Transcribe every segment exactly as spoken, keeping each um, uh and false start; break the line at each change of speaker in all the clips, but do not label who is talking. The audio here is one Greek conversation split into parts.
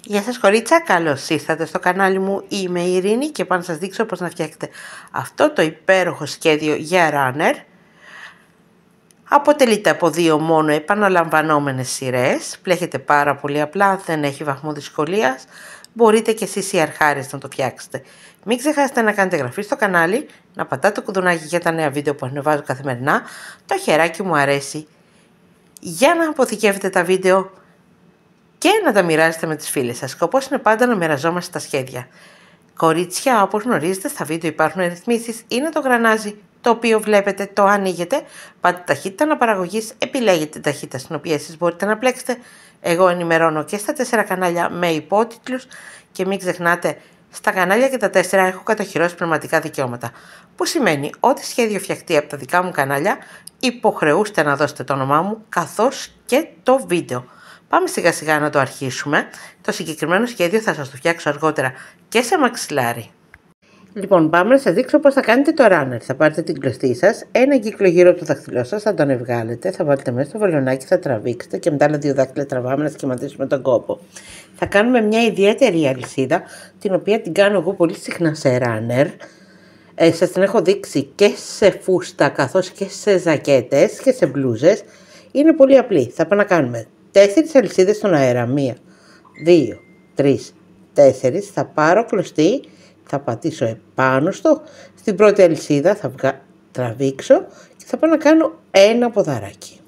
Γεια σας κορίτσα, καλώς ήρθατε στο κανάλι μου. Είμαι η Ειρήνη και πάω να σας δείξω πώς να φτιάξετε αυτό το υπέροχο σχέδιο για runner. Αποτελείται από δύο μόνο επαναλαμβανόμενες σειρές. Πλέχεται πάρα πολύ απλά, δεν έχει βαθμό δυσκολίας. Μπορείτε και εσείς οι αρχάρες να το φτιάξετε. Μην ξεχάσετε να κάνετε εγγραφή στο κανάλι, να πατάτε το κουδουνάκι για τα νέα βίντεο που ανεβάζω καθημερινά. Το χεράκι μου αρέσει για να αποθηκεύετε τα βίντεο και να τα μοιράζετε με τις φίλες σας. Σκοπός είναι πάντα να μοιραζόμαστε τα σχέδια. Κορίτσια, όπως γνωρίζετε, στα βίντεο υπάρχουν ρυθμίσεις. Είναι το γρανάζι το οποίο βλέπετε, το ανοίγετε, πάτε ταχύτητα αναπαραγωγής, επιλέγετε την ταχύτητα στην οποία εσείς μπορείτε να πλέξετε. Εγώ ενημερώνω και στα τέσσερα κανάλια με υπότιτλους και μην ξεχνάτε, στα κανάλια και τα τέσσερα έχω κατοχυρώσει πνευματικά δικαιώματα. Που σημαίνει ότι σχέδιο φτιαχτεί από τα δικά μου κανάλια, υποχρεούστε να δώσετε το όνομά μου καθώς και το βίντεο. Πάμε σιγά σιγά να το αρχίσουμε. Το συγκεκριμένο σχέδιο θα σας το φτιάξω αργότερα και σε μαξιλάρι. Λοιπόν, πάμε να σας δείξω πώς θα κάνετε το runner. Θα πάρετε την κλωστή σας, ένα κύκλο γύρω από το δάχτυλό σας, θα τον ευγάλετε, θα βάλετε μέσα στο βελονάκι, θα τραβήξετε και μετά άλλα δύο δάχτυλα τραβάμε να σχηματίσουμε τον κόπο. Θα κάνουμε μια ιδιαίτερη αλυσίδα, την οποία την κάνω εγώ πολύ συχνά σε runner. Ε, σας την έχω δείξει και σε φούστα καθώς και σε ζακέτες και σε μπλούζες. Είναι πολύ απλή. Θα πάμε να κάνουμε τέσσερις αλυσίδες στον αέρα. Μία, δύο, τρεις, τέσσερις. Θα πάρω κλωστή, θα πατήσω επάνω στο, στην πρώτη αλυσίδα, θα βγα... τραβήξω και θα πάω να κάνω ένα ποδαράκι.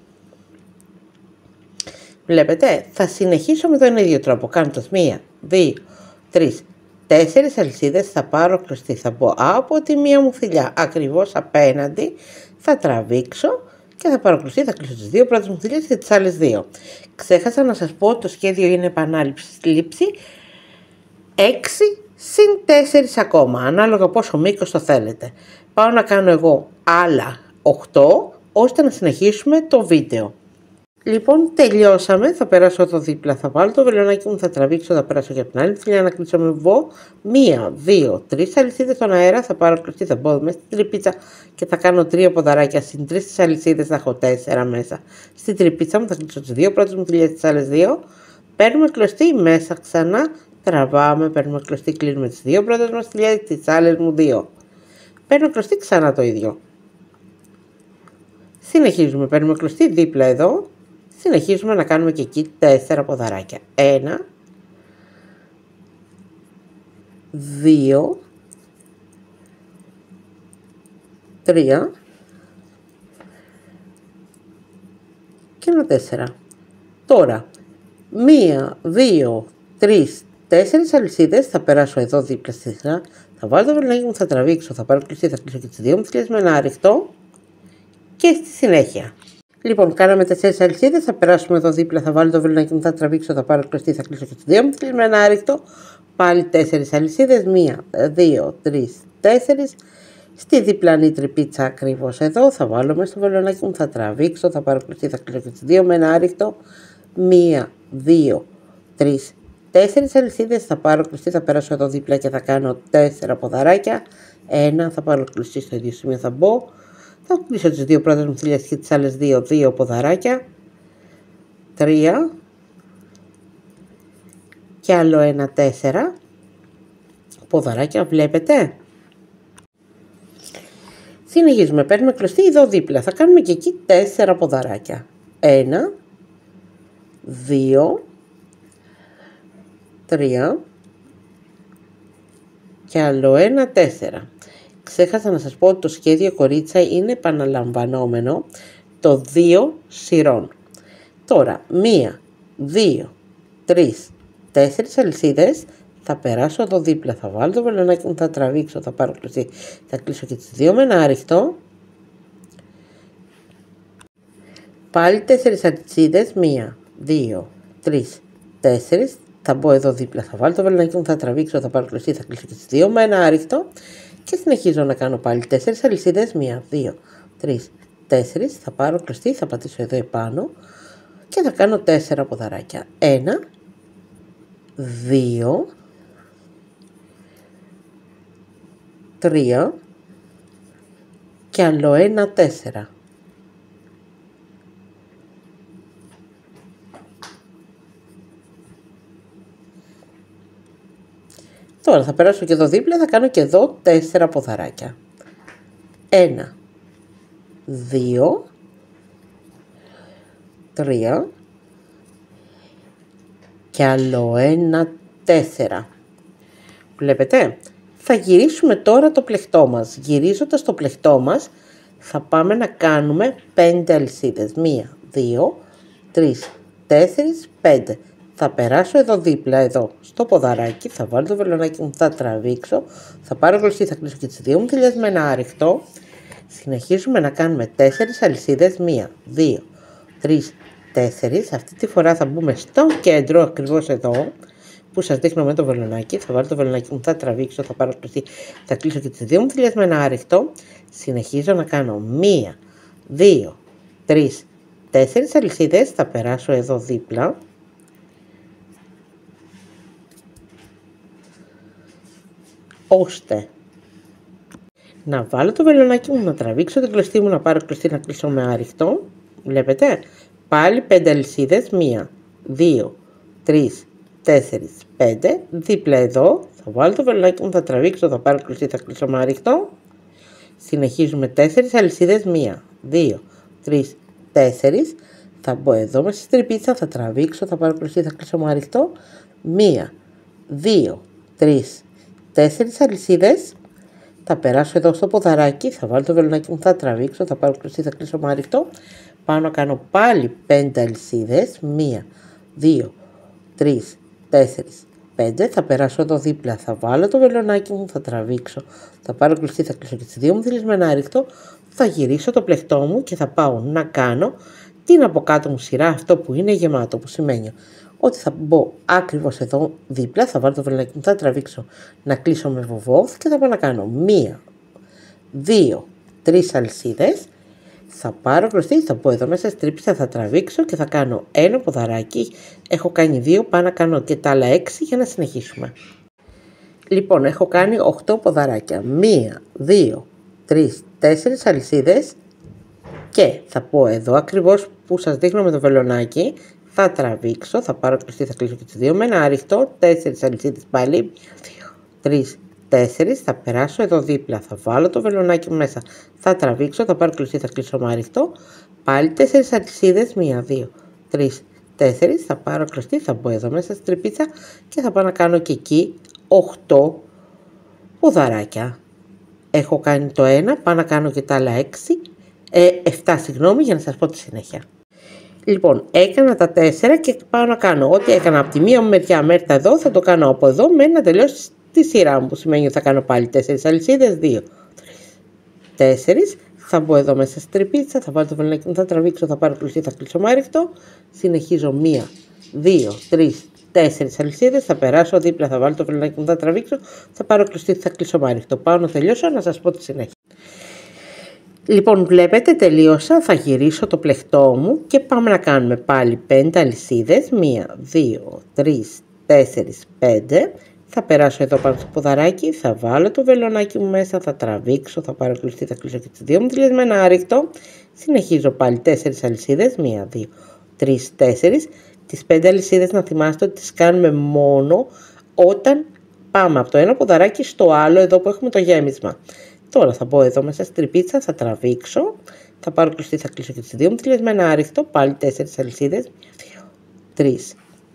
Βλέπετε, θα συνεχίσω με τον ίδιο τρόπο, κάνοντας μία, δύο, τρεις, τέσσερις αλυσίδες, θα πάρω κλωστή, θα μπω από τη μία μου θηλιά ακριβώς απέναντι, θα τραβήξω και θα πάρω κλωστή, θα κλείσω τις δύο πρώτες μου θηλιές και τις άλλες δύο. Ξέχασα να σας πω, το σχέδιο είναι επανάληψη λήψη, έξι συν τέσσερις ακόμα, ανάλογα πόσο μήκος το θέλετε. Πάω να κάνω εγώ άλλα οκτώ, ώστε να συνεχίσουμε το βίντεο. Λοιπόν, τελειώσαμε. Θα περάσω εδώ δίπλα, θα βάλω το βελονάκι μου, θα τραβήξω, θα περάσω για την άλλη θηλιά να κλείσω με βο. Μία, δύο, τρεις αλυσίδες στον αέρα, θα πάρω κλωστή, θα μπω μέσα στην τρυπίτσα και θα κάνω τρία ποδαράκια. Συν τρεις τις αλυσίδες θα έχω τέσσερα μέσα. Στην τρυπίτσα μου θα κλείσω τις δύο πρώτες μου θηλιές, τις άλλες δύο. Παίρνουμε κλωστή μέσα ξανά, τραβάμε, παίρνουμε κλωστή, κλείνουμε τις δύο πρώτες μας θηλιές, τις άλλες μου δύο. Παίρνω κλωστή, ξανά το ίδιο. Συνεχίζουμε, παίρνουμε κλωστή δίπλα εδώ. Συνεχίζουμε να κάνουμε και εκεί τέσσερα ποδαράκια. Ένα, δύο, τρία και ένα τέσσερα. Τώρα, μία, δύο, τρεις, τέσσερις αλυσίδες, θα περάσω εδώ δίπλα στη σειρά, θα βάλω το βελονάκι μου, θα τραβήξω, θα πάρω κλειστή, θα κλείσω και τις δύο μου θηλιές με ένα άρρηκτο και στη συνέχεια. Λοιπόν, κάναμε τέσσερις αλυσίδες, θα περάσουμε εδώ δίπλα, θα βάλω το βελονάκι μου, θα τραβήξω, θα πάρω κλωστή, θα κλείσω και τις δύο μου θηλιές με ένα άρρηκτο. Πάλι τέσσερις αλυσίδες, μία, δύο, τρεις, τέσσερις. Στη διπλανή τρυπίτσα ακριβώς εδώ, θα βάλω μέσα στο βελονάκι μου, θα τραβήξω, θα πάρω κλωστή, θα κλείσω και τις δύο με ένα άρρηκτο. μία, δύο, τρεις, τέσσερις αλυσίδες, θα πάρω κλωστή, θα περάσω εδώ δίπλα και θα κάνω τέσσερα ποδαράκια. Ένα, θα πάρω κλωστή στο ίδιο σημείο, θα μπω. Θα κλείσω τις δύο πρώτες μου θηλιές και τις άλλες δύο, δύο ποδαράκια. Τρία. Και άλλο ένα τέσσερα. Ποδαράκια, βλέπετε. Συνεχίζουμε, παίρνουμε κλωστή εδώ δίπλα. Θα κάνουμε και εκεί τέσσερα ποδαράκια. Ένα. Δύο. Τρία. Και άλλο ένα τέσσερα. Ξέχασα να σας πω ότι το σχέδιο κορίτσα είναι επαναλαμβανόμενο το δύο σειρών. Τώρα, μία, δύο, τρεις, τέσσερις αλυσίδες, θα περάσω εδώ δίπλα, θα βάλω το βελονάκι μου, θα τραβήξω, θα πάρω κλωστή, θα κλείσω και τις δύο με ένα άρρηκτο. Πάλι τέσσερις αλυσίδες, μία, δύο, τρεις, τέσσερις, θα μπω εδώ δίπλα, θα βάλω το βελονάκι μου, θα τραβήξω, θα πάρω κλωστή, θα κλείσω και τις δύο με ένα άρρηκτο. Και συνεχίζω να κάνω πάλι τέσσερις αλυσίδες, μία, δύο, τρεις, τέσσερις, θα πάρω κλωστή, θα πατήσω εδώ επάνω και θα κάνω τέσσερα ποδαράκια. Ένα, δύο, τρία και άλλο ένα τέσσερα. Τώρα θα περάσω και εδώ δίπλα, θα κάνω και εδώ τέσσερα ποδαράκια. Ένα, δύο, τρία και άλλο ένα, τέσσερα. Βλέπετε, θα γυρίσουμε τώρα το πλεκτό μας. Γυρίζοντας το πλεκτό μας θα πάμε να κάνουμε πέντε αλυσίδες. Μία, δύο, τρεις, τέσσερις, πέντε. Θα περάσω εδώ δίπλα, εδώ στο ποδαράκι, θα βάλω το βελονάκι μου, θα τραβήξω, θα πάρω κλωστή, θα κλείσω και τις δύο μου κοιλιές με ένα άριχτο. Συνεχίζουμε να κάνουμε τέσσερις αλυσίδες. Μία, δύο, τρεις, τέσσερις. Αυτή τη φορά θα μπούμε στο κέντρο, ακριβώς εδώ που σας δείχνω με το βελονάκι. Θα βάλω το βελονάκι μου, θα τραβήξω, θα πάρω κλωστή, θα κλείσω και τις δύο μου κοιλιές με ένα άριχτο. Συνεχίζω να κάνω μία, δύο, τρεις, τέσσερις αλυσίδες. Θα περάσω εδώ δίπλα. Ώστε να βάλω το βελονάκι μου, να τραβήξω την κλωστή μου, να πάρω κλωστή, να κλείσω με άριχτο. Βλέπετε, πάλι πέντε αλυσίδες, μία, δύο, τρεις, τέσσερις, πέντε. Δίπλα εδώ θα βάλω το βελονάκι μου, θα τραβήξω, θα πάρω κλωστή, θα κλείσω με άριχτο. Συνεχίζουμε τέσσερις αλυσίδες, μία, δύο, τρεις, τέσσερις. Θα μπω εδώ μέσα στη τρυπίτσα, θα τραβήξω, θα πάρω κλωστή, θα κλείσω με άριχτο. μία, δύο, τρεις, τέσσερις αλυσίδες. Θα περάσω εδώ στο ποδαράκι, θα βάλω το βελονάκι μου, θα τραβήξω, θα πάρω κλωστή, θα κλείσω με άριχτο. Πάω να κάνω πάλι πέντε αλυσίδες. μία, δύο, τρεις, τέσσερις, πέντε. Θα περάσω εδώ δίπλα, θα βάλω το βελονάκι μου, θα τραβήξω, θα πάρω κλωστή, θα κλείσω και τις δύο μου θηλίες με ένα άριχτο. Θα γυρίσω το πλεκτό μου και θα πάω να κάνω την από κάτω μου σειρά, αυτό που είναι γεμάτο, που σημαίνει ότι θα μπω ακριβώς εδώ δίπλα, θα βάλω το βελονάκι μου, θα τραβήξω, να κλείσω με βοβό και θα πάω να κάνω μία, δύο, τρεις αλυσίδες. Θα πάρω κλωστή, θα μπω εδώ μέσα στη τρύπησα, θα τραβήξω και θα κάνω ένα ποδαράκι. Έχω κάνει δύο, πάω να κάνω και τα άλλα έξι για να συνεχίσουμε. Λοιπόν, έχω κάνει οκτώ ποδαράκια. μία, δύο, τρεις, τέσσερις αλυσίδες και θα πω εδώ ακριβώς που σας δείχνω με το βελονάκι. Θα τραβήξω, θα πάρω κλωστή, θα κλείσω και τις δύο με ένα άριχτο, τέσσερις αλυσίδες πάλι, δύο, τρεις, τέσσερις. Θα περάσω εδώ δίπλα, θα βάλω το βελονάκι μου μέσα, θα τραβήξω, θα πάρω κλωστή, θα κλείσω με άριχτο, πάλι τέσσερις αλυσίδες, μία, δύο, τρεις, τέσσερις. Θα πάρω κλωστή, θα μπω εδώ μέσα στην τρυπίτσα και θα πάω να κάνω και εκεί οκτώ ποδαράκια. Έχω κάνει το ένα, πάω να κάνω και τα άλλα έξι, ε, επτά συγγνώμη, για να σας πω τη συνέχεια. Λοιπόν, έκανα τα τέσσερα και πάω να κάνω ό,τι έκανα από τη μία μου μεριά μέχρι τα εδώ, θα το κάνω από εδώ με να τελειώσει τη σειρά μου, που σημαίνει ότι θα κάνω πάλι τέσσερις αλυσίδες, δύο, τρεις, τέσσερις. Θα μπω εδώ μέσα στη τρυπίτσα, θα βάλω το βελονάκι μου, θα τραβήξω, θα πάρω κλωστή, θα κλείσω με άριχτο. Συνεχίζω μία, δύο, τρεις, τέσσερις αλυσίδες. Θα περάσω δίπλα, θα βάλω το βελονάκι μου, θα τραβήξω, θα πάρω κλωστή, θα κλείσω με άριχτο. Πάω να τελειώσω, να σας πω τη συνέχεια. Λοιπόν, βλέπετε, τελείωσα, θα γυρίσω το πλεκτό μου και πάμε να κάνουμε πάλι πέντε αλυσίδες, μία, δύο, τρεις, τέσσερις, πέντε. Θα περάσω εδώ πάνω στο ποδαράκι, θα βάλω το βελονάκι μου μέσα, θα τραβήξω, θα πάρω κλωστή, θα κλείσω και τις δύο μου κοιλιές με ένα άριχτο. Συνεχίζω πάλι τέσσερις αλυσίδες, μία, δύο, τρεις, τέσσερις. Τις πέντε αλυσίδες να θυμάστε ότι τις κάνουμε μόνο όταν πάμε από το ένα ποδαράκι στο άλλο, εδώ που έχουμε το γέμισμα. Τώρα θα μπω εδώ μέσα στην τρυπίτσα, θα τραβήξω, θα πάρω κλωστή, θα κλείσω και τις δύο μου κοιλιές με ένα άριχτο, πάλι τέσσερις αλυσίδες, δύο, τρεις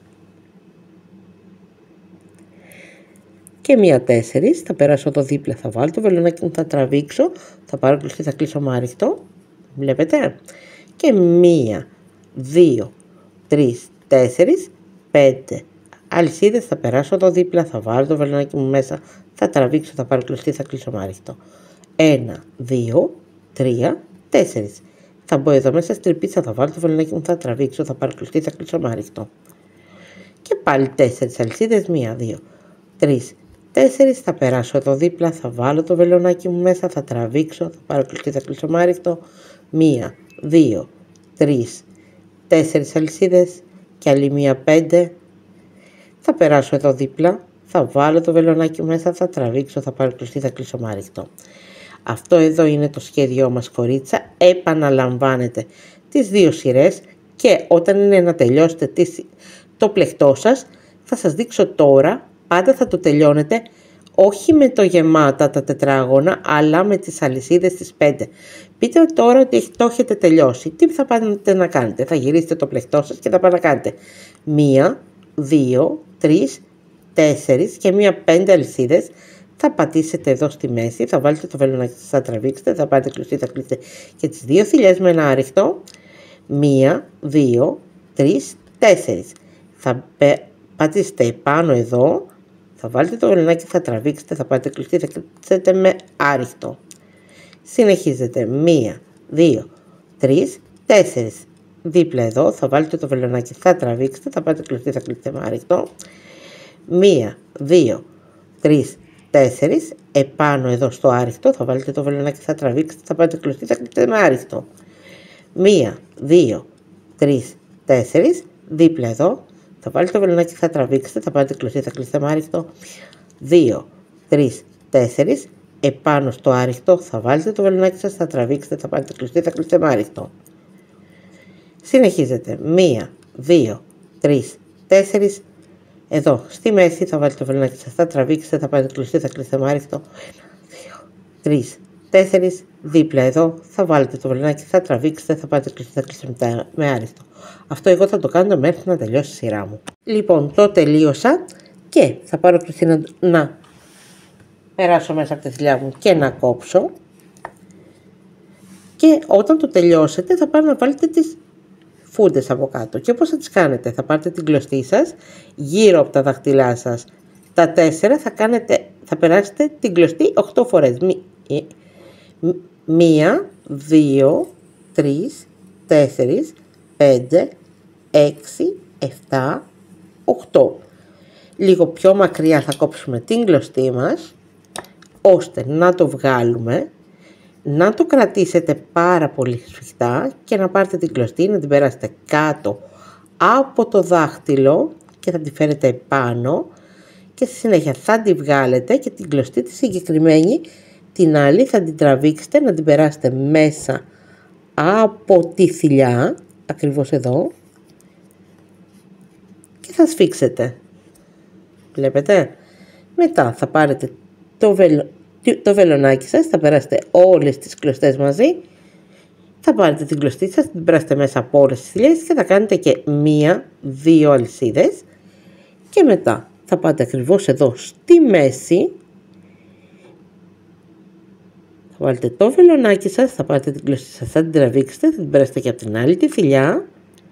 και μία τέσσερις. Θα περάσω εδώ δίπλα, θα βάλω το βελονάκι μου, θα τραβήξω, θα πάρω κλωστή, θα κλείσω με άριχτο, βλέπετε, και μία, δύο, τρεις, τέσσερις, πέντε αλυσίδες. Θα περάσω εδώ δίπλα, θα βάλω το βελονάκι μου μέσα, θα τραβήξω, θα πάρω κλωστή, θα κλείσω με άριχτο. ένα, δύο, τρία, τέσσερις. Θα μπω εδώ μέσα στην τρυπίτσα, θα βάλω το βελονάκι μου, θα τραβήξω, θα πάρω κλωστή, θα κλείσω με άριχτο. Και πάλι τέσσερις αλυσίδες, μία, δύο, τρεις, τέσσερις. Θα περάσω εδώ δίπλα, θα βάλω το βελονάκι μου μέσα, θα τραβήξω, θα πάρω κλωστή, θα κλείσω με άριχτο. μία, δύο, τρεις, τέσσερις αλυσίδες και άλλη μία, πέντε. Θα περάσω εδώ δίπλα, θα βάλω το βελονάκι μέσα, θα τραβήξω, θα πάρω κλωστή, θα κλείσω με άριχτο. Αυτό εδώ είναι το σχέδιό μας, κορίτσα. Επαναλαμβάνετε τις δύο σειρές και όταν είναι να τελειώσετε το πλεκτό σας, θα σας δείξω τώρα, πάντα θα το τελειώνετε όχι με το γεμάτα τα τετράγωνα, αλλά με τις αλυσίδες τις πέντε. Πείτε τώρα ότι το έχετε τελειώσει. Τι θα πάτε να κάνετε? Θα γυρίσετε το πλεκτό σας και θα πάτε να κάνετε μία, δύο, τρεις, τέσσερις και μία πέντε αλυσίδες. Θα πατήσετε εδώ στη μέση, θα βάλετε το βελονάκι σας, θα τραβήξετε, θα πάρετε κλωστή, θα κλείσετε και τις δύο θηλιές με ένα άριχτο. Μία, δύο, τρεις, τέσσερις. Θα πατήσετε πάνω εδώ, θα βάλετε το βελονάκι, θα τραβήξετε, θα πάρετε κλωστή, θα κλείσετε με άριχτο. Συνεχίζετε μία, δύο, τρεις, τέσσερις. Δίπλα εδώ θα βάλετε το βελονάκι, θα τραβήξετε, θα πάρετε κλωστή, θα κλείσετε με άριχτο. Μία, δύο, τρεις, τέσσερις. Επάνω εδώ στο άριχτο θα βάλετε το βελονάκι, θα τραβήξετε, θα πάρετε κλωστή, θα κλείσετε με άριχτο. Μία, δύο, τρεις, τέσσερις. Δίπλα εδώ θα βάλετε το βελονάκι, θα τραβήξετε, θα πάρετε κλωστή, θα κλείσετε με άριχτο. δύο, τρεις, τέσσερις. Επάνω στο άριχτο θα βάλετε το βελονάκι σας, θα τραβήξετε, θα πάρετε κλωστή, θα κλείσετε με άριχτο. Συνεχίζετε. μία, δύο, τρεις, τέσσερις. Εδώ στη μέση θα βάλετε το βελονάκι σας, θα τραβήξετε, θα πάρετε κλωστή, θα κλείσετε με άριχτο. ένα, δύο, τρεις, τέσσερις. Δίπλα εδώ θα βάλετε το βελονάκι, θα τραβήξετε, θα πάρετε κλωστή, θα κλείσετε με άριχτο. Αυτό εγώ θα το κάνω μέχρι να τελειώσει η σειρά μου. Λοιπόν, το τελείωσα και θα πάρω κλωστή να, να περάσω μέσα από τη θηλιά μου και να κόψω. Και όταν το τελειώσετε θα πάρετε να βάλετε τις φούντες από κάτω. Και πώς θα τις κάνετε? Θα πάρετε την κλωστή σας γύρω από τα δάχτυλά σας. Τα τέσσερα θα, κάνετε, θα περάσετε την κλωστή οκτώ φορές. Μία, δύο, τρεις, τέσσερις, πέντε, έξι, επτά, οκτώ. Λίγο πιο μακριά θα κόψουμε την κλωστή μας, ώστε να το βγάλουμε, να το κρατήσετε πάρα πολύ σφιχτά και να πάρετε την κλωστή, να την περάσετε κάτω από το δάχτυλο και θα τη φέρετε επάνω και στη συνέχεια θα τη βγάλετε και την κλωστή τη συγκεκριμένη την άλλη θα την τραβήξετε, να την περάσετε μέσα από τη θηλιά, ακριβώς εδώ, και θα σφίξετε. Βλέπετε? Μετά θα πάρετε το, βελο... το βελονάκι σας, θα περάσετε όλες τις κλωστές μαζί, θα πάρετε την κλωστή σας, την περάσετε μέσα από όλες τις θηλιές και θα κάνετε και μία, δύο αλυσίδες και μετά θα πάτε ακριβώς εδώ στη μέση, θα βάλετε το βελονάκι σας, θα πάρετε την κλωστή σας, θα την τραβήξετε, θα την περάσετε και από την άλλη τη θηλιά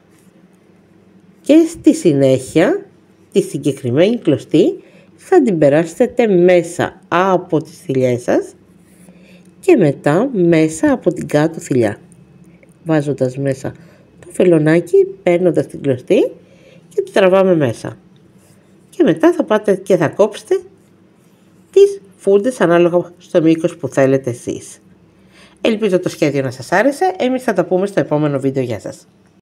και στη συνέχεια τη συγκεκριμένη κλωστή θα την περάσετε μέσα από τις θηλιές σας και μετά μέσα από την κάτω θηλιά, βάζοντας μέσα το βελονάκι, παίρνοντας την κλωστή και τη τραβάμε μέσα. Και μετά θα πάτε και θα κόψετε τις φούντες ανάλογα στο μήκος που θέλετε εσείς. Ελπίζω το σχέδιο να σας άρεσε. Εμείς θα τα πούμε στο επόμενο βίντεο. Γεια σας.